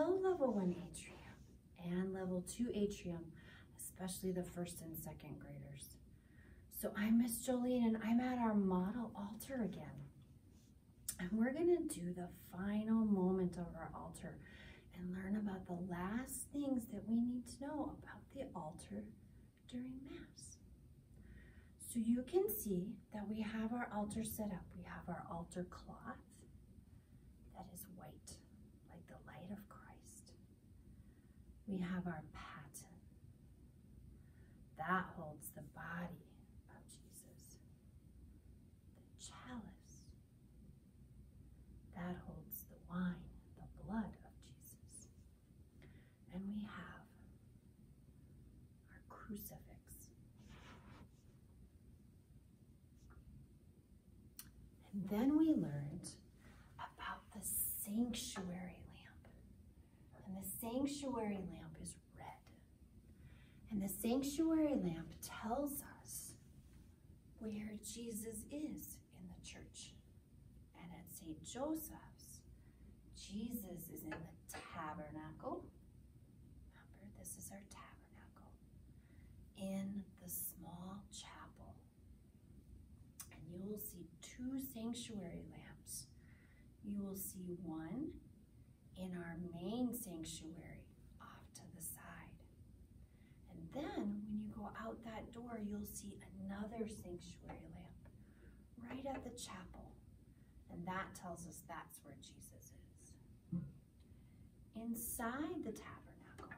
still level 1 atrium and level 2 atrium, especially the first and second graders. So I'm Miss Jolene and I'm at our model altar again. And we're gonna do the final moment of our altar and learn about the last things that we need to know about the altar during Mass. So you can see that we have our altar set up. We have our altar cloth that is white, like the light of Christ. We have our paten. That holds the body of Jesus. The chalice. That holds the wine, the blood of Jesus. And we have our crucifix. And then we learned about the sanctuary lamp. And the sanctuary lamp is red. And the sanctuary lamp tells us where Jesus is in the church. And at St. Joseph's, Jesus is in the tabernacle. Remember, this is our tabernacle. In the small chapel. And you will see 2 sanctuary lamps. You will see one in our main sanctuary off to the side. And then when you go out that door, you'll see another sanctuary lamp right at the chapel. And that tells us that's where Jesus is. Inside the tabernacle,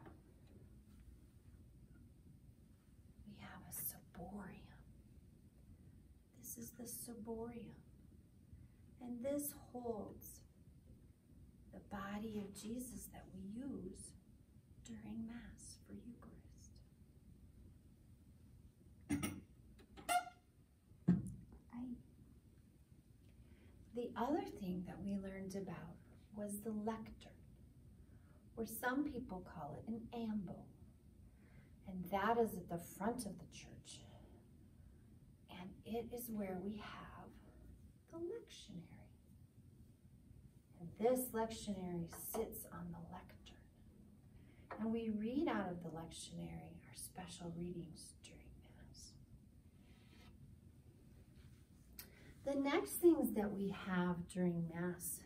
we have a ciborium. This is the ciborium. And this holds the body of Jesus that we use during Mass for Eucharist. The other thing that we learned about was the lectern, or some people call it an ambo. And that is at the front of the church. And it is where we have the lectionary. And this lectionary sits on the lectern. And we read out of the lectionary our special readings during Mass. The next things that we have during Mass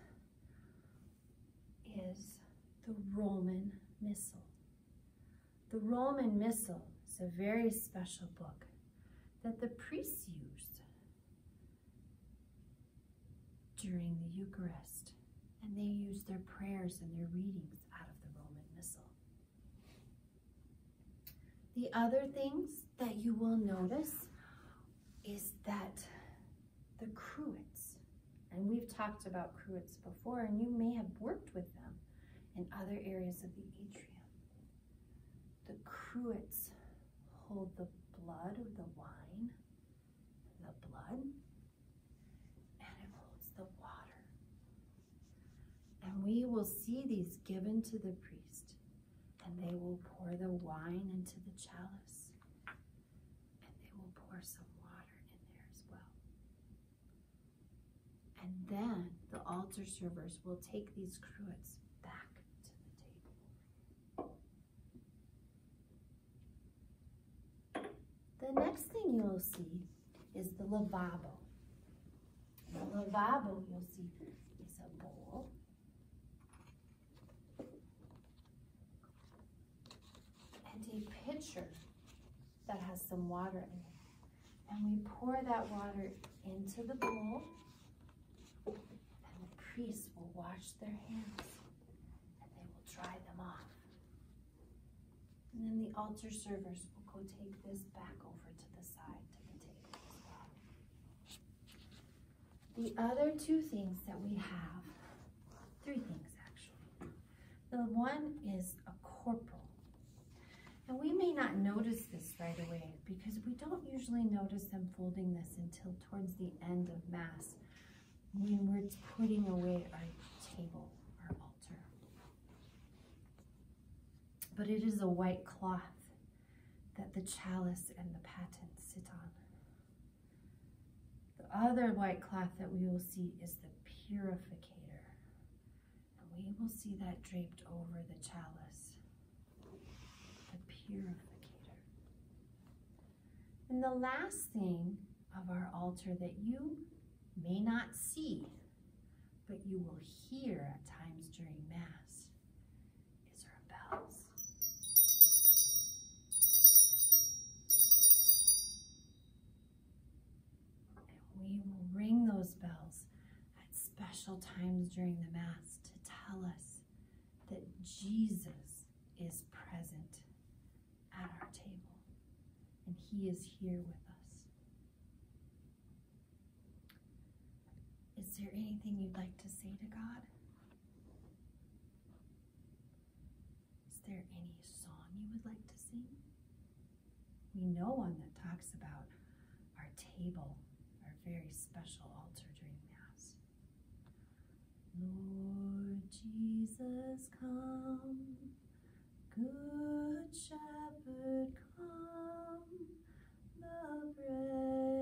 is the Roman Missal. The Roman Missal is a very special book that the priests used during the Eucharist, and they used their prayers and their readings out of the Roman Missal. The other things that you will notice is that the cruets, and we've talked about cruets before, and you may have worked with them in other areas of the atrium. The cruets hold the blood or the wine, the blood, and it holds the water. And we will see these given to the priest, and they will pour the wine into the chalice, and they will pour some water in there as well. And then the altar servers will take these cruets back to the table. The next thing you'll see is the lavabo. The lavabo, you'll see, is a bowl. And a pitcher that has some water in it. And we pour that water into the bowl, and the priests will wash their hands, and they will dry them off. And then the altar servers will go take this back over to the side to the table as well. The other 2 things that we have, 3 things actually. The one is a corporal. And we may not notice this right away because we don't usually notice them folding this until towards the end of Mass when we're putting away our table, our altar. But it is a white cloth that the chalice and the paten sit on. The other white cloth that we will see is the purificator. And we will see that draped over the chalice, the purificator. And the last thing of our altar that you may not see, but you will hear at times during Mass, is our bells. And we will ring those bells at special times during the Mass to tell us that Jesus is present at our table and he is here with us. Is there anything you'd like to say to God? Is there any song you would like to sing? We know one that talks about our table, our very special altar during Mass. Lord Jesus, come, Good Shepherd, come, the bread